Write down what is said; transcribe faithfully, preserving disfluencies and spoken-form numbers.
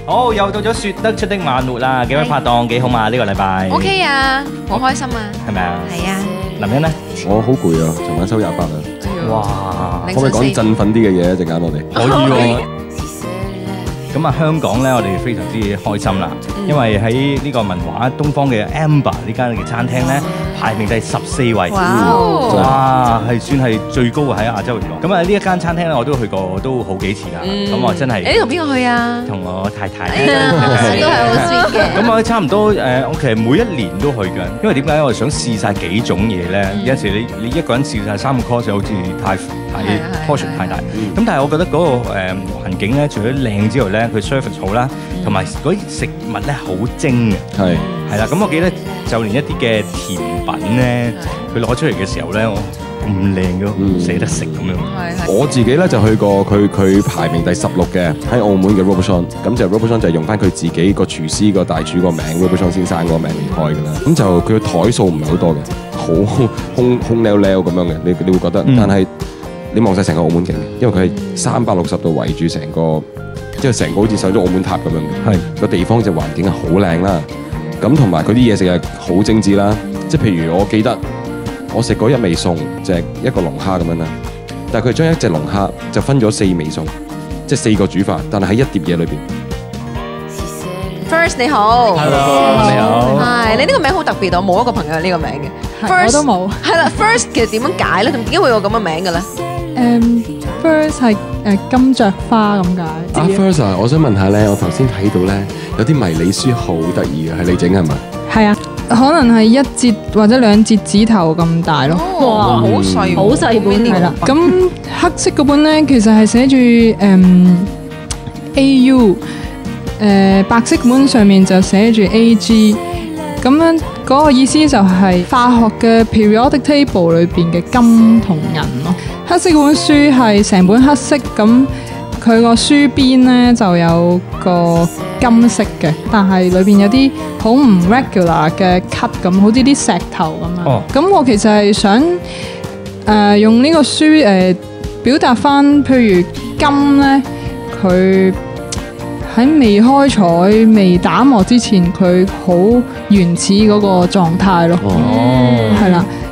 好，又到咗說得出的晚活啦，幾位拍檔幾好嘛？呢個禮拜 OK 啊，好開心啊， 係咪啊？ 係啊。 林欣咧， 我好攰啊，尋晚收廿八啊。 哇！ 可唔可以講振奮啲嘅嘢一陣間我哋？ 可以喎。咁啊，香港咧，我哋非常之開心啦，因為喺呢個文華東方嘅 Amber 呢間嘅餐廳咧，排名第十四位，哇，係算係最高嘅喺亞洲嚟講。咁啊，呢一間餐廳咧，我都去過，都好幾次㗎。咁我真係你同邊個去啊？ 同我太太， 都係好 sweet 嘅。 咁我差唔多誒，我其實每一年都去嘅，因為點解我想試晒幾種嘢咧？有陣時你你一個人試晒三個 course 好似太太 portion 太大。咁但係我覺得嗰個誒環境咧，除咗靚之外咧，佢 service 好啦，同埋嗰啲食物咧好精嘅， 係係啦。咁我記得就連一啲嘅甜品咧，佢攞出嚟嘅時候咧，我咁靚嘅，唔捨得食咁樣。 我自己咧就去過佢佢排名第十六嘅喺澳門嘅 Robuchon， 咁就 Robuchon 就係用翻佢自己個廚師個大廚個名 Robuchon 先生個名嚟開㗎啦。咁就佢個台數唔係好多嘅，好空空溜溜咁樣嘅，你你會覺得，嗯、但係你望晒成個澳門景嘅，因為佢係三百六十度圍住成個。即係成個好似上咗澳門塔咁樣嘅，係個地方就環境係好靚啦。咁同埋佢啲嘢食係好精緻啦。即係譬如我記得我食過一味餸，就係一個龍蝦咁樣啦。但係佢將一隻龍蝦就分咗四味餸，即係四個煮法，但係喺一碟嘢裏邊。 First 你好 ，Hello 你好， 係你呢個名好特別，我冇一個朋友呢個名嘅。 First 我都冇。 係啦 ，First 其實點樣解咧？同點解會有咁嘅名嘅咧？ 誒 ，First 係誒金雀花咁解。 啊 First 啊，我想問下咧，我頭先睇到咧有啲迷你書好得意嘅，係你整係咪？ 係啊，可能係一節或者兩節指頭咁大咯。 哇，好細，好細本係啦。咁黑色嗰本咧，其實係寫住誒 A U， 誒白色本上面就寫住 A G。咁樣嗰個意思就係化學嘅 periodic table 裏邊嘅金同銀咯。黑色嗰本書係成本黑色，咁佢個書邊咧就有個金色嘅，但係裏邊有啲好唔 regular 嘅 cut 咁，好似啲石頭咁樣。咁、oh. 我其實係想誒、呃、用呢個書誒、呃、表達翻，譬如金咧，佢喺未開採、未打磨之前，佢好原始嗰個狀態咯。哦，係啦。